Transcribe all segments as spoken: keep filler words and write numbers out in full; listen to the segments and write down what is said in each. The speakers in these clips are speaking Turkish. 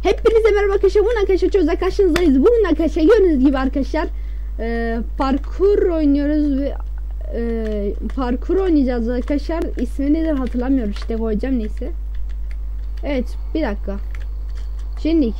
Hepinize merhaba arkadaşlar. Bugün arkadaşlar çözde karşınızdayız. Bugün arkadaşlar gördüğünüz gibi arkadaşlar e, parkur oynuyoruz ve e, parkur oynayacağız arkadaşlar. İsmi nedir hatırlamıyorum, işte koyacağım neyse. Evet, bir dakika. Şimdi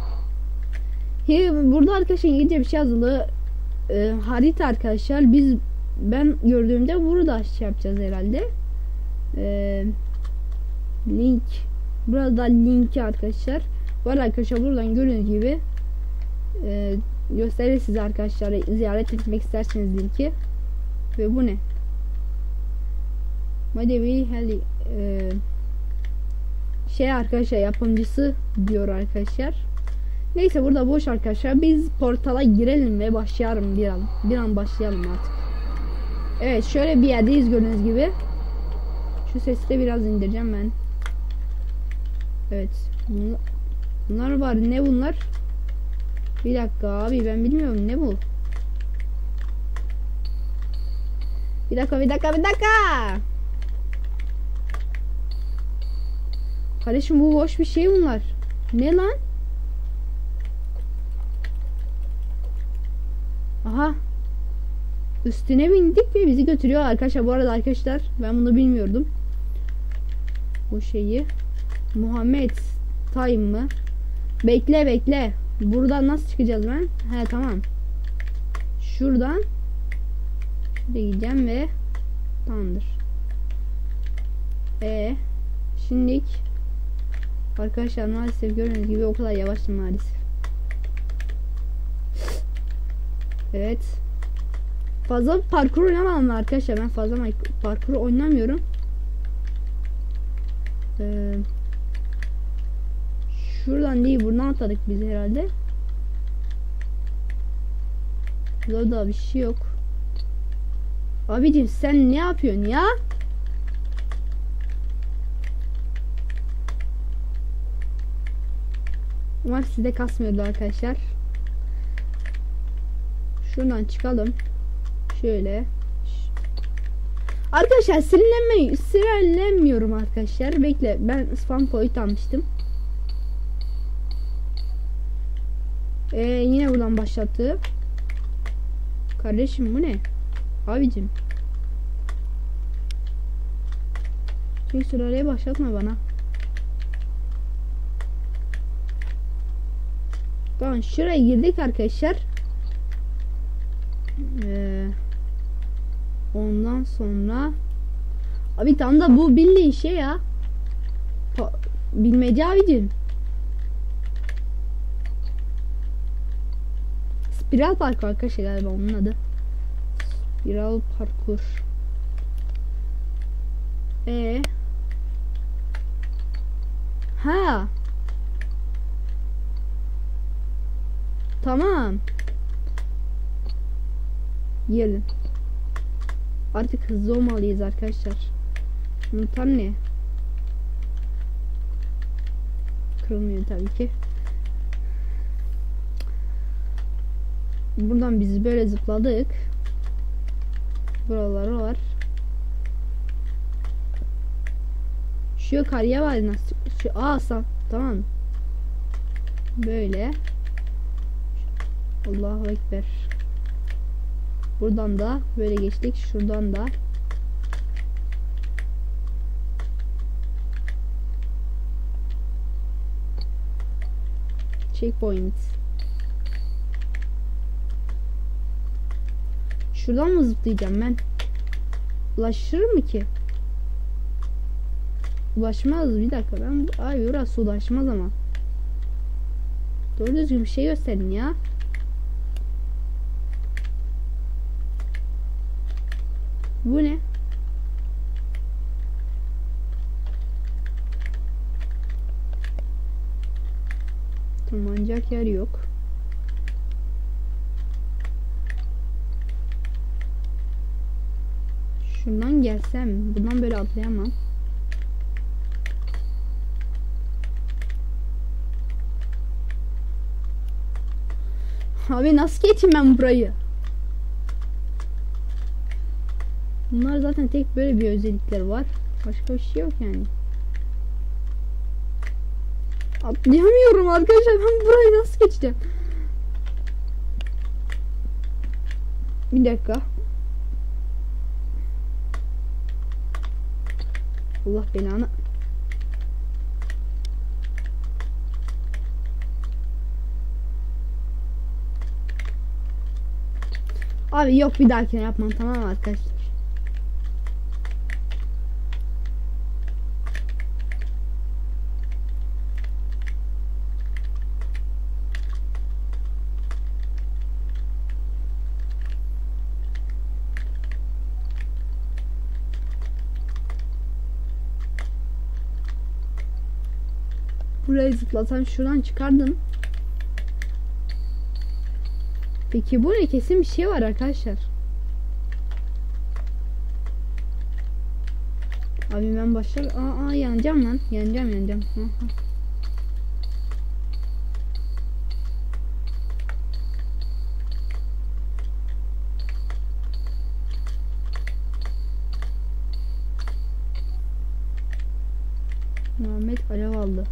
burada arkadaşlar İngilizce bir şey yazılı e, harita arkadaşlar. Biz ben gördüğümde burada şey yapacağız herhalde. E, link burada linki arkadaşlar. Var arkadaşlar, buradan gördüğünüz gibi e, gösterir size arkadaşlar, ziyaret etmek isterseniz linki. Ve bu ne? Madevi Heli e, şey arkadaşlar, yapımcısı diyor arkadaşlar. Neyse, burada boş arkadaşlar. Biz portala girelim ve başlayalım bir an. Bir an başlayalım artık. Evet, şöyle bir yerdeyiz gördüğünüz gibi. Şu sesi de biraz indireceğim ben. Evet. Bunlar, bunlar var. Ne bunlar? Bir dakika abi, ben bilmiyorum ne bu. Bir dakika bir dakika bir dakika. Kardeşim, bu boş bir şey bunlar. Ne lan? Aha. Üstüne bindik ve bizi götürüyor arkadaşlar. Bu arada arkadaşlar, ben bunu bilmiyordum. Bu şeyi. Muhammed Time mı? Bekle bekle. Buradan nasıl çıkacağız ben? He, tamam. Şuradan şuraya gideceğim ve tamamdır. E şimdilik arkadaşlar maalesef gördüğünüz gibi o kadar yavaşım maalesef. Evet. Fazla parkur oynamam arkadaşlar. Ben fazla parkur oynamıyorum. Ee, şuradan değil, buradan atladık biz herhalde. Burada da bir şey yok. Abicim sen ne yapıyorsun ya? Umarım sizde kasmıyordu arkadaşlar. Şuradan çıkalım. Şöyle. Arkadaşlar sinirlenme, sinirlenmiyorum arkadaşlar. Bekle, ben spam point almıştım. Ee, yine buradan başlattı. Kardeşim bu ne? Abicim. Bir sıraya başlatma bana. Tamam, şuraya girdik arkadaşlar. Ee, ondan sonra abi tam da bu bildiğin şey ya. Pa bilmece abicim. Spiral parkur arkadaşlar galiba onun adı. Spiral parkur. Ee. Ha. Tamam. Gelin. Artık hızlı olmalıyız arkadaşlar. Mutan ne? Kırılmıyor tabii ki. Buradan biz böyle zıpladık. Buraları var. Şu yukarıya var nasıl? Şu asa tamam. Böyle. Allahu Ekber. Buradan da böyle geçtik. Şuradan da. Checkpoint. Şuradan mı zıplayacağım ben? Ulaşır mı ki? Ulaşmaz, bir dakika ben. Ay, orası ulaşmaz ama. Doğru düzgün bir şey gösterin ya. Bu ne? Tırmanacak yer yok. Şuradan gelsem, bundan böyle atlayamam. Abi nasıl geçeyim ben burayı? Bunlar zaten tek böyle bir özellikleri var. Başka bir şey yok yani. Atlayamıyorum arkadaşlar, ben burayı nasıl geçeceğim? Bir dakika. Allah belanı. Abi yok, bir dahakine yapmam, tamam mı arkadaşlar? Burayı zıplasam şuradan çıkardım. Peki burada kesin bir şey var arkadaşlar. Abi ben başlar. Aa, aa yanacağım lan. Yanacağım yanacağım. Aha. Muhammed alev aldı.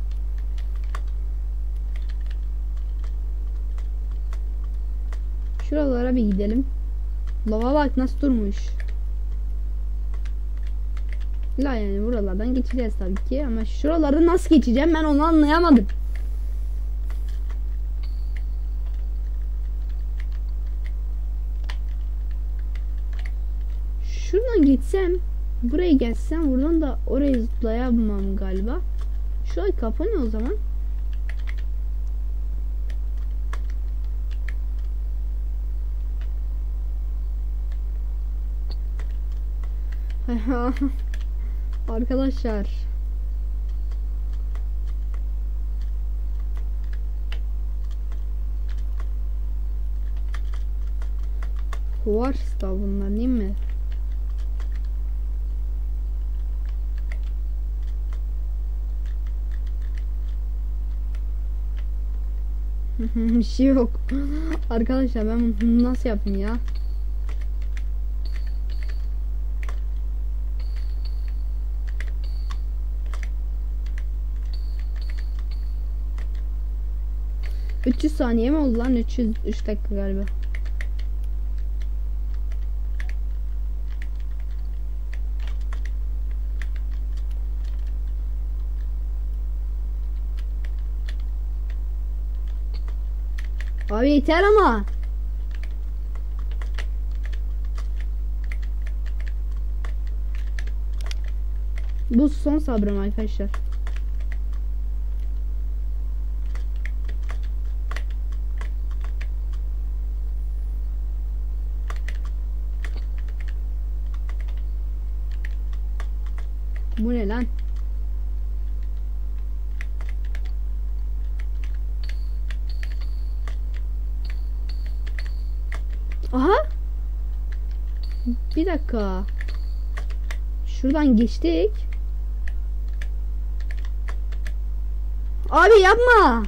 Şuralara bir gidelim. Lava bak nasıl durmuş. La yani buralardan geçeceğiz tabii ki, ama şuraları nasıl geçeceğim ben onu anlayamadım. Şuradan geçsem, buraya geçsem, buradan da oraya zıplayamam galiba. Şurayı kapanıyor o zaman. Arkadaşlar. Var da bunlar değil mi? Bir şey yok. Arkadaşlar ben bunu nasıl yapayım ya? üç yüz saniye mi oldu lan? üç yüz üç dakika galiba. Abi yeter ama. Bu son sabrım arkadaşlar. Bu ne lan? Aha. Bir dakika. Şuradan geçtik. Abi yapma.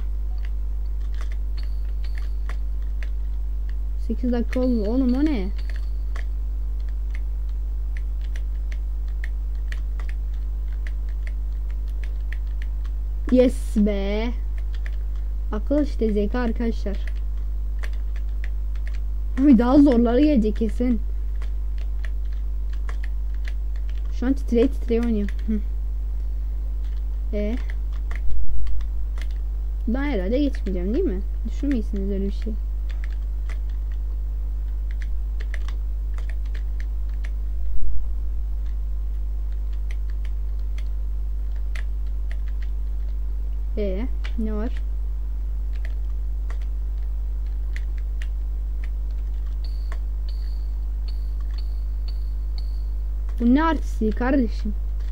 sekiz dakika oldu oğlum, o ne? Yes be. Akıl işte, zeka arkadaşlar. Abi daha zorları gelecek kesin. Şu an titreye titreye oynuyor. E. Ben herhalde geçmeyeceğim değil mi? Düşünmeyesiniz öyle bir şey. E ne var? Bu ne artisti kardeşim?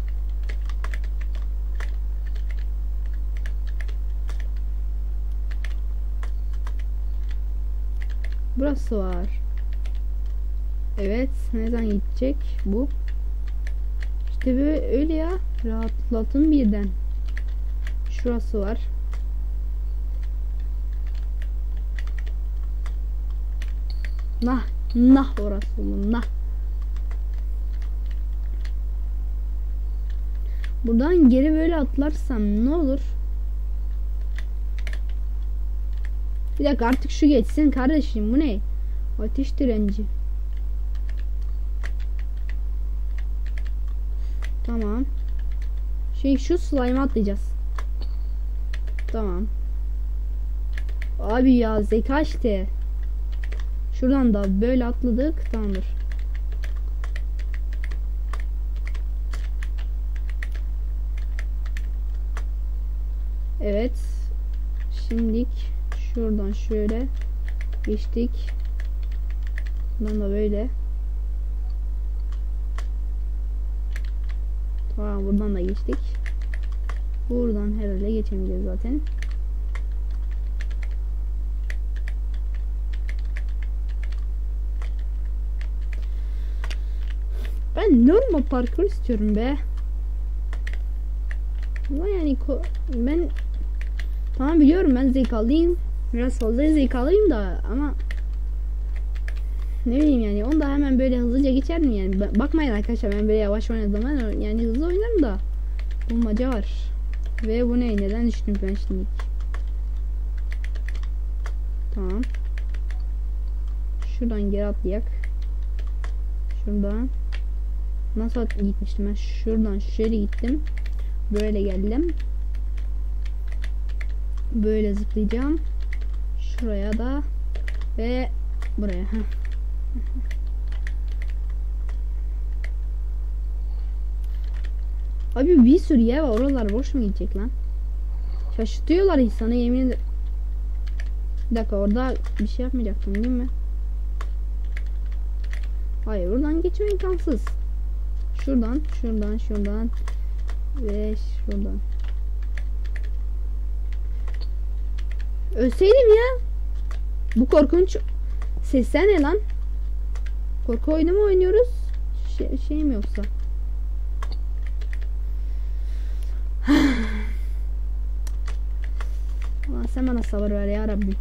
Burası var. Evet, nereden gidecek bu? İşte böyle öyle ya. Rahatlatın birden. Şurası var. Nah, nah orası oğlum, nah. Buradan geri böyle atlarsam ne olur? Bir dakika artık şu geçsin kardeşim, bu ne? Ateş direnci. Tamam. Şey şu slime'a atlayacağız. Tamam. Abi ya zeka işte. Şuradan da böyle atladık, tamamdır. Evet. Şimdilik şuradan şöyle geçtik. Buradan da böyle. Tamam, buradan da geçtik. Buradan herhalde geçemeyeceğiz zaten. Ben normal parkur istiyorum be. Ama yani ben tamam biliyorum, ben zekalıyım. Biraz fazla zekalıyım da ama ne bileyim yani, onu da hemen böyle hızlıca geçerdim yani. Bakmayın arkadaşlar, ben böyle yavaş oynadım yani, hızlı oynarım da bulmaca var. Ve bu ne? Neden düştüm ben şimdi? Tamam. Şuradan geri atlayak. Şuradan. Nasıl gitmiştim ben? Şuradan şöyle gittim. Böyle geldim. Böyle zıplayacağım. Şuraya da ve buraya. Abi bir sürü yer var, oralar boş mu gidecek lan? Şaşırtıyorlar insanı, yemin ederim. Bir dakika, orada bir şey yapmayacaktım değil mi? Hayır, buradan geçme imkansız. Şuradan, şuradan, şuradan ve şuradan. Ölseydim ya. Bu korkunç sesler ne lan? Korku oyunu mu oynuyoruz? Şey, şey mi yoksa? Allah sen bana sabır ver ya Rabbim.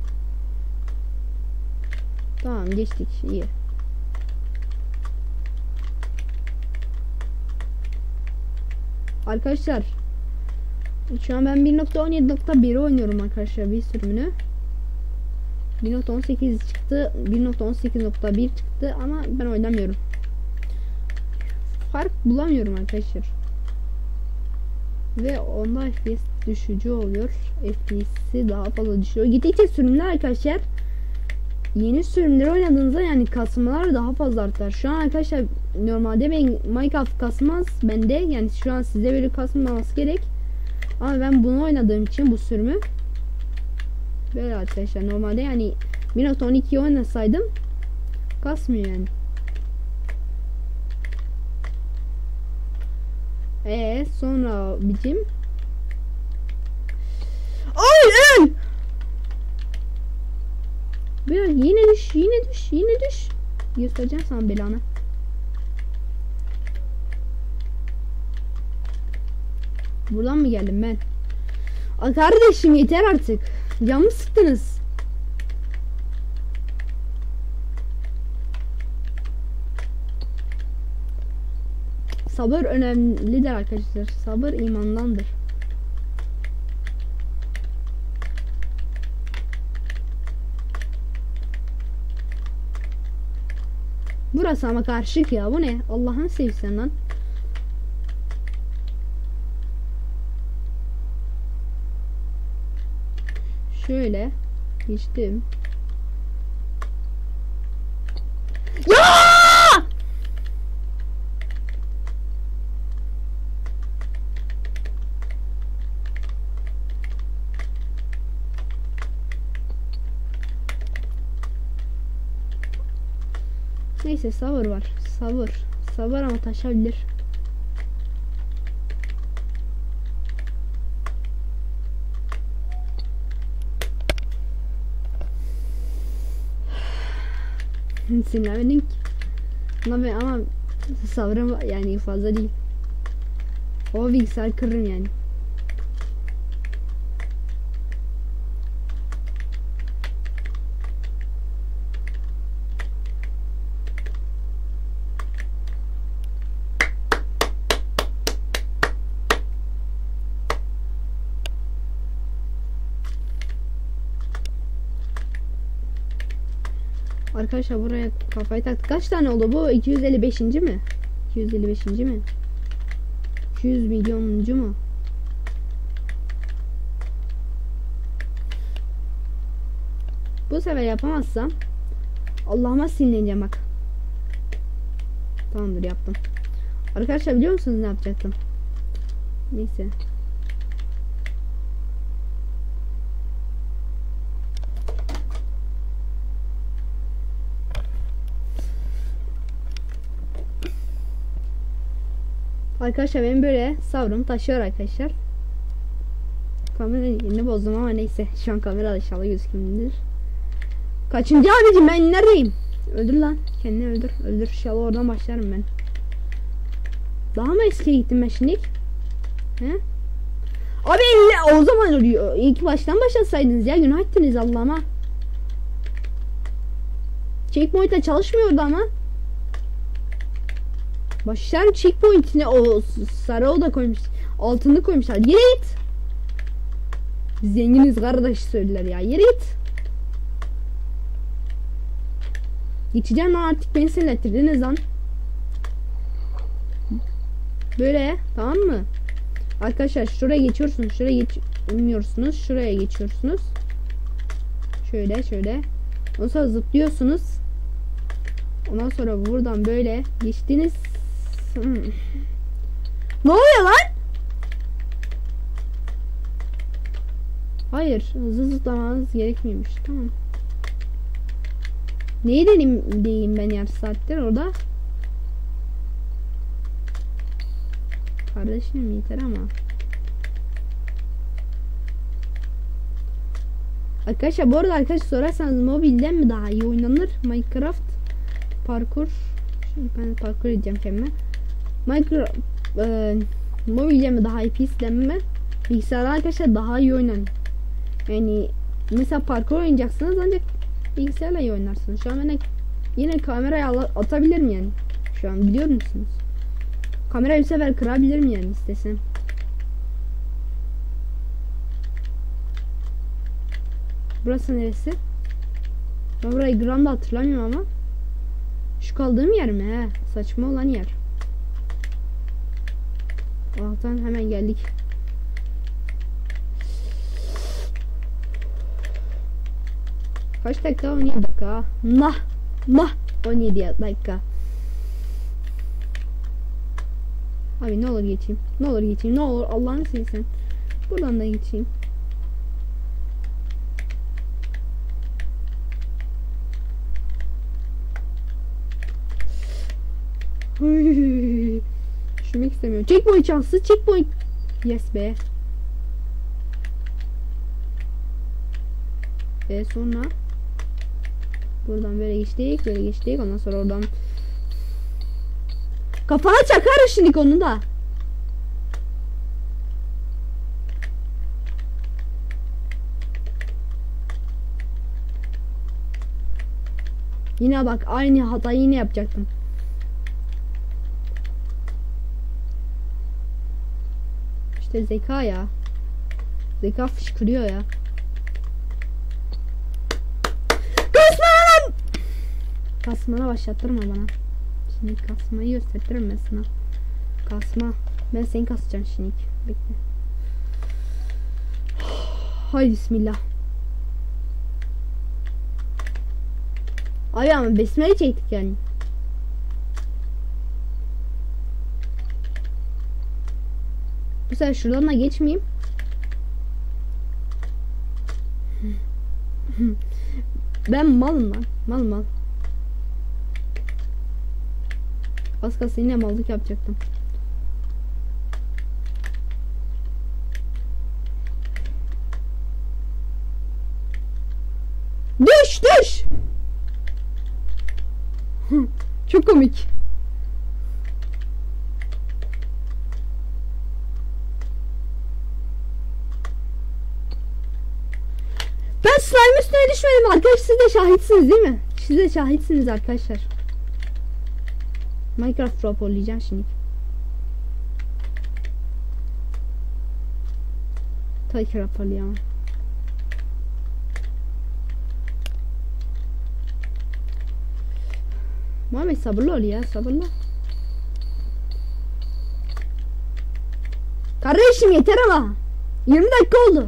Tamam, geçtik, iyi. Arkadaşlar şu an ben bir nokta on yedi nokta bir oynuyorum arkadaşlar, bir sürümünü. bir nokta on sekiz çıktı, bir nokta on sekiz nokta bir çıktı ama ben oynamıyorum. Fark bulamıyorum arkadaşlar. Ve onda F P S düşücü oluyor. F P S'i daha fazla düşüyor. Gittikçe sürümler arkadaşlar, yeni sürümleri oynadığınızda yani kasmalar daha fazla artar. Şu an arkadaşlar normalde ben Minecraft kasmaz bende, yani şu an size böyle kasmaması gerek. Ama ben bunu oynadığım için bu sürümü böyle arkadaşlar, normalde yani bir nokta on iki oynasaydım kasmıyor yani. Eee sonra bizim ay öl. Bir yine düş, yine düş, yine düş. Göstereceğim sana belanı. Buradan mı geldim ben? Aa, kardeşim yeter artık. Canımı sıktınız. Sabır önemlidir arkadaşlar. Sabır imandandır. Burası ama karışık ya. Bu ne? Allah'ın sevsen lan. Şöyle geçtim. Ya! Neyse, sabır var. Sabır. Sabır ama taşabilir. Sinirlenmedim ki. Ama, ama sabrım yani fazla değil. O bilgisayar kırırım yani. Arkadaşlar buraya kafayı taktı. Kaç tane oldu bu? iki yüz elli beşinci mi? iki yüz elli beşinci mi? iki yüz milyonuncu mu? Bu sefer yapamazsam Allah'ıma sinirleneceğim bak. Tamamdır, yaptım. Arkadaşlar biliyor musunuz ne yapacaktım? Neyse. Arkadaşlar benim böyle sabrım taşıyor arkadaşlar. Kamera yerini bozdum ama neyse. Şu an kamera inşallah gözükmüyor. Kaçıncı abicim, ben neredeyim? Öldür lan. Kendini öldür. Öldür. İnşallah oradan başlarım ben. Daha mı eskiye gittim ben şimdi? He? Abi elle, o zaman oluyor. İlk baştan başlasaydınız ya. Günah ettiniz Allah'ıma. Checkpoint'te çalışmıyordu ama. Başlar checkpoint'ine o sarı oda koymuş. Altını koymuşlar. Yere git. Zenginiz kardeş söylediler ya. Yere git. Geçeceğim lan, artık beni sinirlettirdiniz lan. Böyle tamam mı? Arkadaşlar şuraya geçiyorsunuz. Şuraya geçmiyorsunuz. Şuraya geçiyorsunuz. Şöyle şöyle. Ondan sonra zıplıyorsunuz. Ondan sonra buradan böyle geçtiniz. Hmm. Ne oluyor lan? Hayır, hızlı zıplamanız gerekmiyormuş. Tamam. Neyi deneyim diyeyim ben yarım saattir orada. Kardeşim yeter ama. Arkadaşlar bu arada arkadaşlar sorarsanız mobilden mi daha iyi oynanır? Minecraft parkur. Şimdi ben parkur edeceğim kendime. Minecraft e, mobilden mi daha iyi, P C'den mi? Bilgisayarda arkadaşlar daha iyi oynanır. Yani mesela parkur oynayacaksınız ancak bilgisayarla iyi oynarsınız. Şu an ben yine kamerayı atabilirim yani. Şu an biliyor musunuz? Kamerayı bir sefer kırabilirim yani istesem. Burası neresi? Ben burayı gram da hatırlamıyorum ama. Şu kaldığım yer mi? He, saçma olan yer. Allah'tan hemen geldik. Kaç dakika? on yedi dakika. Nah. Nah. on yedi dakika. Abi ne olur geçeyim. Ne olur geçeyim. Ne olur Allah'ını seversen. Buradan da geçeyim. Düşmek istemiyorum. Checkpoint şansı. Checkpoint. Yes be. Ve sonra buradan böyle geçtik. Böyle geçtik. Ondan sonra oradan kafana çakar şimdi onu da. Yine bak aynı hatayı yine yapacaktım. İşte zeka ya. Zeka fışkırıyor ya. Kasma! Kasmana başlattırma bana. Şimdi kasmayı gösteririm ben sana. Kasma. Ben seni kasacağım şimdi. Bekle. Hay bismillah. Abi ama besmele çektik yani. Bu sefer şuradan da geçmeyeyim. Ben malım lan. Mal mal. Az kalsın yine mallık yapacaktım. Düş düş. Çok komik. Ben slime üstüne düşmedim arkadaşlar, siz de şahitsiniz değil mi? Siz de şahitsiniz arkadaşlar. Minecraft raporlayacağım şimdi. Tabii ki raporlayamam. Muhammed sabırlı ol ya, sabırlı. Kardeşim yeter ama. yirmi dakika oldu.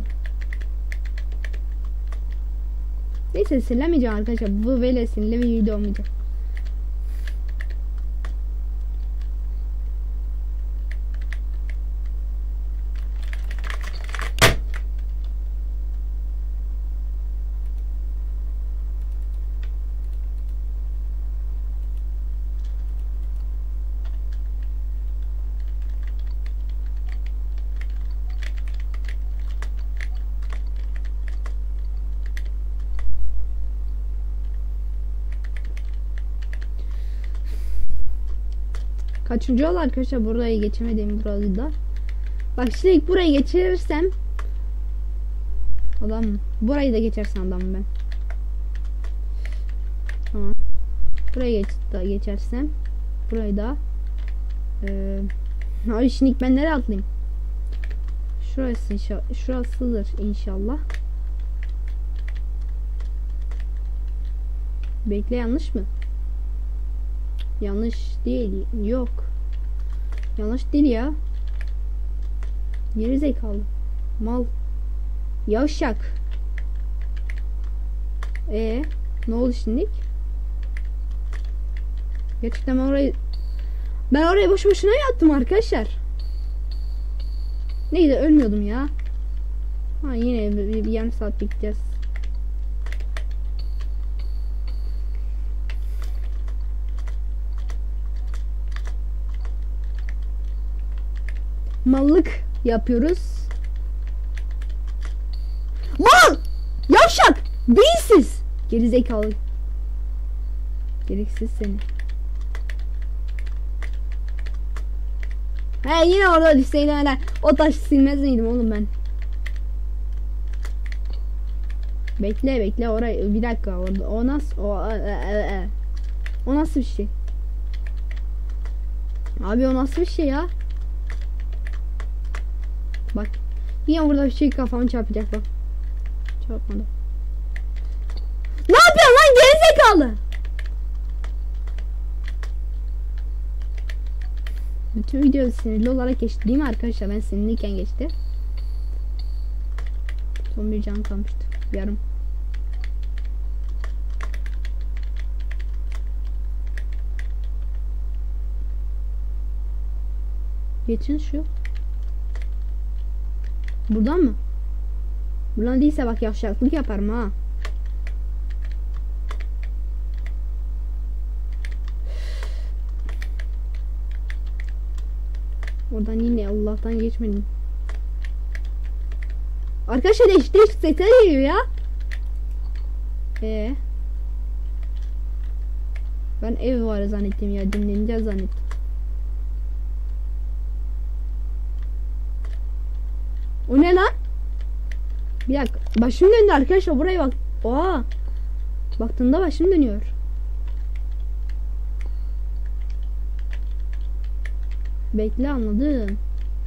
Neyse sinirlemeyeceğim arkadaşlar. Bu böyle sinirli bir video olmayacak. Kaçıncı yol arkadaşlar, burayı geçemedim burayı da. Bak şimdi ilk burayı geçirirsem adam, burayı da geçersen adamım ben. Tamam. Burayı geç, da geçersem burayı da ee, abi şimdi ben nereye atlayayım? Şurası inşallah, şurasıdır inşallah. Bekle, yanlış mı? Yanlış değil. Yok. Yanlış değil ya. Geri zekalı. Mal. Yavşak. Ee, ne oldu şimdi? Gerçekten ben orayı ben oraya boş boşuna yattım arkadaşlar. Neydi, ölmüyordum ya. Ha yine bir, bir yarım saat bekleyeceğiz. Mallık yapıyoruz. Mal! Yavşak! Beyinsiz! Gerizekalı. Gereksiz seni. He yine orada düşseydim hele. O taşı silmez miydim oğlum ben? Bekle bekle orayı bir dakika, orada o nasıl o, e, e, e. O nasıl bir şey? Abi o nasıl bir şey ya? Bak yine burada bir şey kafamı çarpacak bak. Çarpmadı. Ne yapıyorsun lan gerizekalı? Bütün video sinirli olarak geçti değil mi arkadaşlar? Ben sinirliyken geçti. Son bir can kalmıştı. Yarım. Geçin şu. Buradan mı? Buradan değilse bak yavşaklık yaparım ha. Oradan yine Allah'tan geçmedim. Arkadaşlar değişik değişik sesler geliyor ya. Ee. Ben ev var zannettim ya, dinleneceğiz zannettim. O ne lan? Bir dakika. Başım döndü arkadaşlar, buraya bak. Oha. Baktığında başım dönüyor. Bekle, anladım.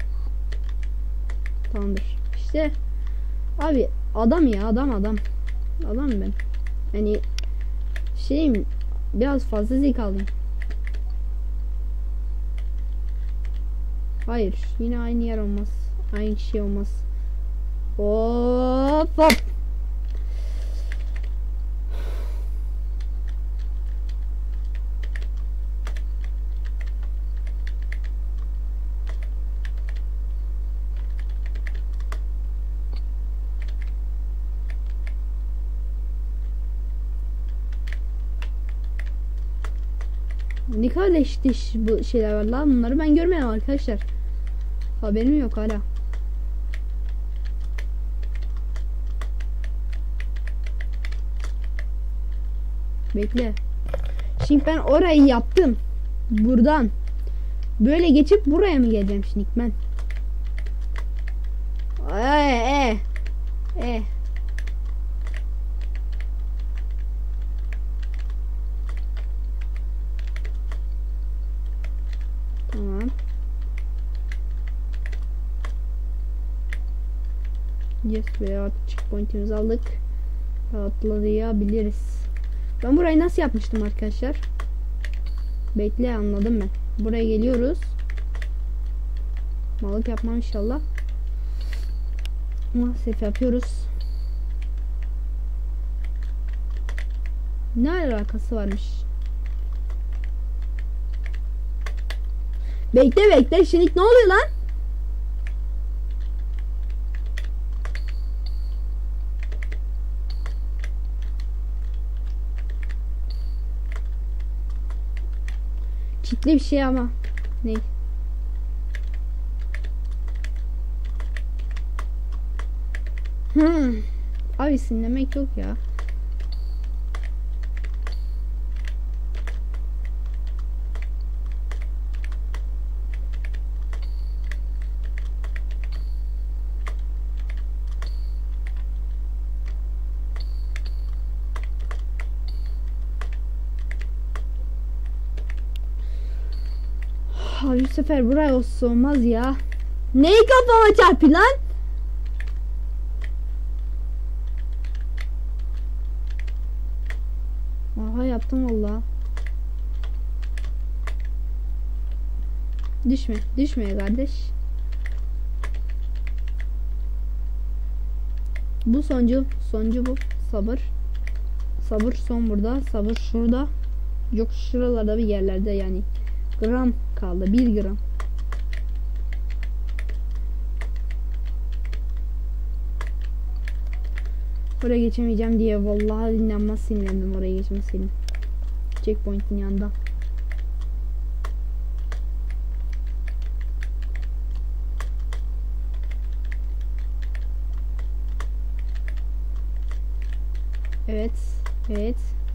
Tamamdır. İşte abi adam ya, adam adam. Adam ben. Hani şeyim, biraz fazla zekalıyım. Hayır, yine aynı yer olmaz. Aynı şey olmaz. Hop hop. Ne kadar değişik bu şeyler var lan, bunları ben görmedim arkadaşlar. Haberim yok hala. Bekle. Şimdi ben orayı yaptım. Buradan böyle geçip buraya mı geleceğim şimdi ben? Eee e e Tamam. Yes veya checkpoint'imizi aldık. Atlayabiliriz. Ben burayı nasıl yapmıştım arkadaşlar? Bekle, anladım ben. Buraya geliyoruz. Malık yapmam inşallah. Maalesef yapıyoruz. Ne alakası varmış? Bekle bekle, şimdi ne oluyor lan? Kitli bir şey ama. Ne? Hmm. Abi sinirlemek yok ya. Abi bu sefer buraya olsa olmaz ya. Neyi kafama çarpı lan? Aha, yaptım valla. Düşme, düşme kardeş. Bu sonuncu, sonuncu bu. Sabır. Sabır son burada, sabır şurada. Yok, şuralarda bir yerlerde yani. Gram kaldı, bir gram. Oraya geçemeyeceğim diye vallahi dinlenmez, sinirlendim oraya geçmeseydim. Checkpoint'in yanında. Evet, evet.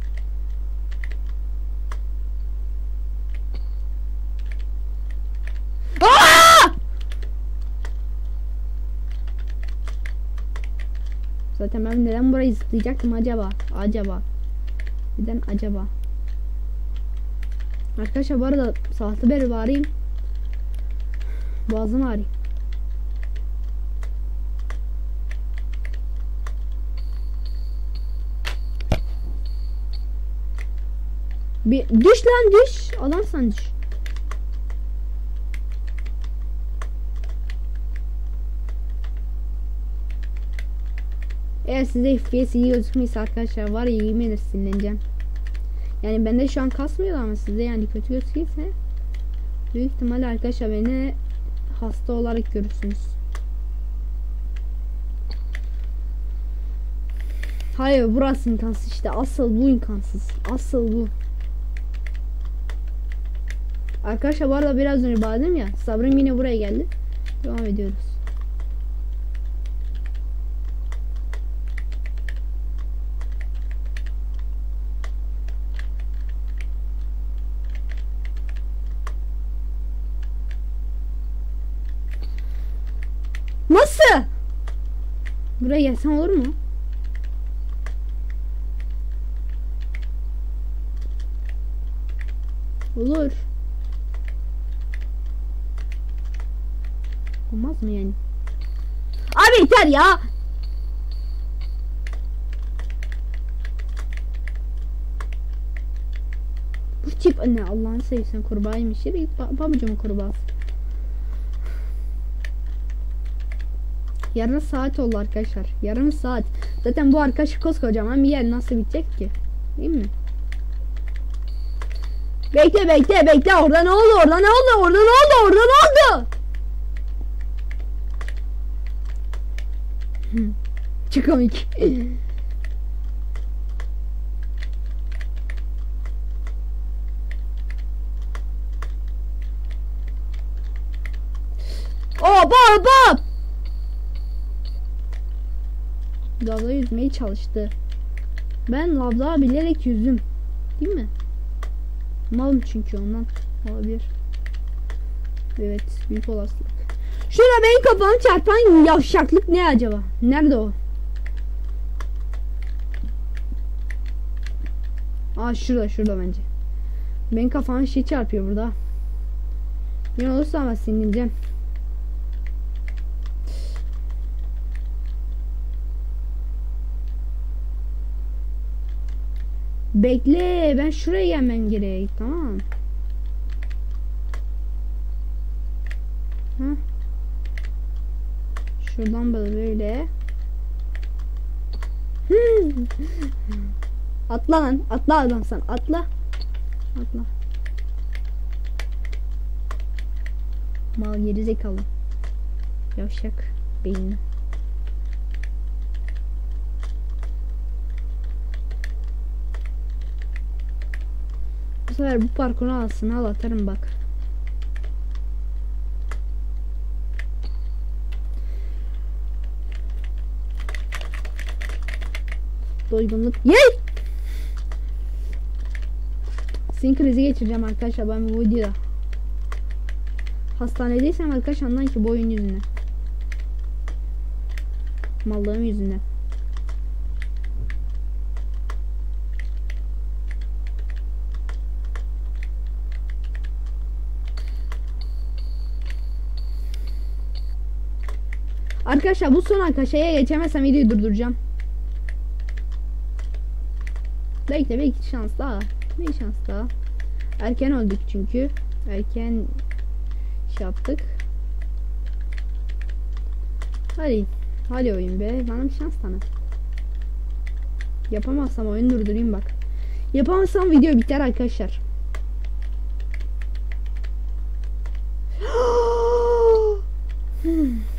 Zaten ben neden burayı zıplayacaktım acaba? Acaba. Neden acaba? Arkadaşlar bu arada saati beri bağırayım. Boğazım ağrıyor. Bir düş lan, düş. Adamsan düş. Eğer size F P S iyi gözükmüyorsa arkadaşlar var ya, yemin ederim sinirleneceğim. Yani bende şu an kasmıyor ama sizde yani kötü gözüküyorsa büyük ihtimalle arkadaşlar beni hasta olarak görürsünüz. Hayır, burası imkansız işte. Asıl bu imkansız. Asıl bu. Arkadaşlar bu arada biraz önce bağladım ya. Sabrım yine buraya geldi. Devam ediyoruz. Nasıl? Buraya gelsem olur mu? Olur. Olmaz mı yani? Abi yeter ya. Bu tip ne, Allah'ını seveyim, kurbağaymış. Yürü git, babacığımın kurbağası. Yarım saat oldu arkadaşlar. Yarım saat. Zaten bu arkadaş koskocaman bir yer, nasıl bitecek ki? Değil mi? Bekle bekle bekle. Orada ne oldu? Orada ne oldu? Orada ne oldu? Orada ne oldu? Çok komik. Hop hop hop. Lavda yüzmeye çalıştı. Ben lavda bilerek yüzdüm. Değil mi? Malım çünkü ondan olabilir. Evet, büyük olasılık. Şurada benim kafamı çarpan yavşaklık ne acaba? Nerede o? Aa, şurada şurada bence. Benim kafama şey çarpıyor burada. Ne olursa ama sinirleneceğim. Bekle, ben şuraya gelmem gerek, tamam. Hı. Şuradan böyle böyle. Atla lan. Atla adam sen. Atla. Atla. Mal geri zekalı. Yavşak beyni. Bu sefer bu parkuru alsın. Al atarım bak. Doygunluk. Yey! Sinir krizi geçireceğim arkadaşlar ben bu videoda. Hastanedeysem arkadaşlar anlayın ki bu oyun yüzünden. Mallığım yüzünden. Arkadaşlar bu son arkadaşa geçemezsem videoyu durduracağım. Belki de belki şans daha. Bir şans daha. Erken öldük çünkü. Erken şey yaptık. Hadi. Hadi oyun be. Bana bir şans tanı. Yapamazsam oyunu durdurayım bak. Yapamazsam video biter arkadaşlar. Hmm.